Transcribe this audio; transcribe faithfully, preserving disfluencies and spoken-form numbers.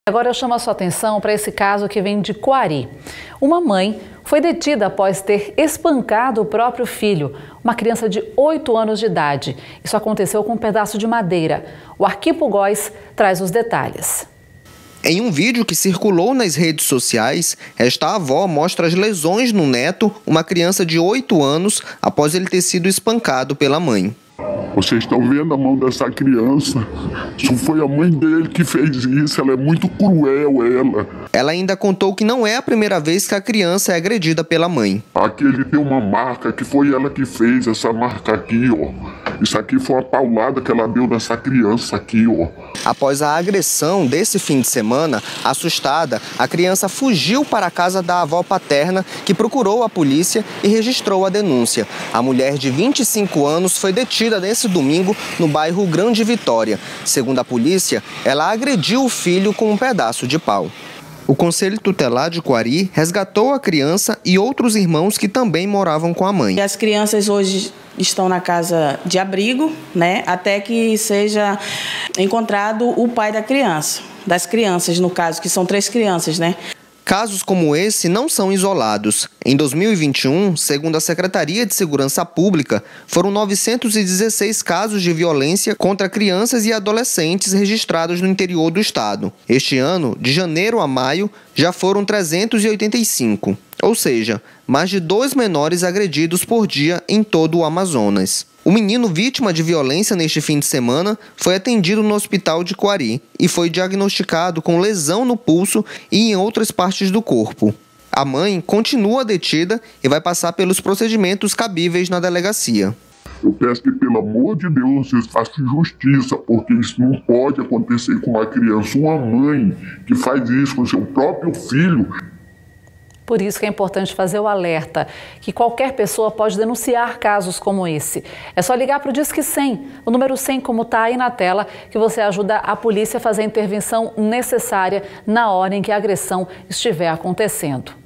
Agora eu chamo a sua atenção para esse caso que vem de Coari. Uma mãe foi detida após ter espancado o próprio filho, uma criança de oito anos de idade. Isso aconteceu com um pedaço de madeira. O Arquipo Góes traz os detalhes. Em um vídeo que circulou nas redes sociais, esta avó mostra as lesões no neto, uma criança de oito anos, após ele ter sido espancado pela mãe. Vocês estão vendo a mão dessa criança? Isso foi a mãe dele que fez isso, ela é muito cruel, ela. Ela ainda contou que não é a primeira vez que a criança é agredida pela mãe. Aqui ele tem uma marca que foi ela que fez, essa marca aqui, ó. Isso aqui foi uma paulada que ela deu nessa criança aqui, ó. Após a agressão desse fim de semana, assustada, a criança fugiu para a casa da avó paterna, que procurou a polícia e registrou a denúncia. A mulher de vinte e cinco anos foi detida nesse domingo no bairro Grande Vitória. Segundo a polícia, ela agrediu o filho com um pedaço de pau. O Conselho Tutelar de Coari resgatou a criança e outros irmãos que também moravam com a mãe. As crianças hoje estão na casa de abrigo, né, até que seja encontrado o pai da criança, das crianças, no caso, que são três crianças, né? Casos como esse não são isolados. Em dois mil e vinte e um, segundo a Secretaria de Segurança Pública, foram novecentos e dezesseis casos de violência contra crianças e adolescentes registrados no interior do estado. Este ano, de janeiro a maio, já foram trezentos e oitenta e cinco, ou seja, mais de dois menores agredidos por dia em todo o Amazonas. O menino vítima de violência neste fim de semana foi atendido no hospital de Coari e foi diagnosticado com lesão no pulso e em outras partes do corpo. A mãe continua detida e vai passar pelos procedimentos cabíveis na delegacia. Eu peço que, pelo amor de Deus, vocês façam justiça, porque isso não pode acontecer com uma criança. Uma mãe que faz isso com seu próprio filho. Por isso que é importante fazer o alerta, que qualquer pessoa pode denunciar casos como esse. É só ligar para o Disque cem, o número cem, como está aí na tela, que você ajuda a polícia a fazer a intervenção necessária na hora em que a agressão estiver acontecendo.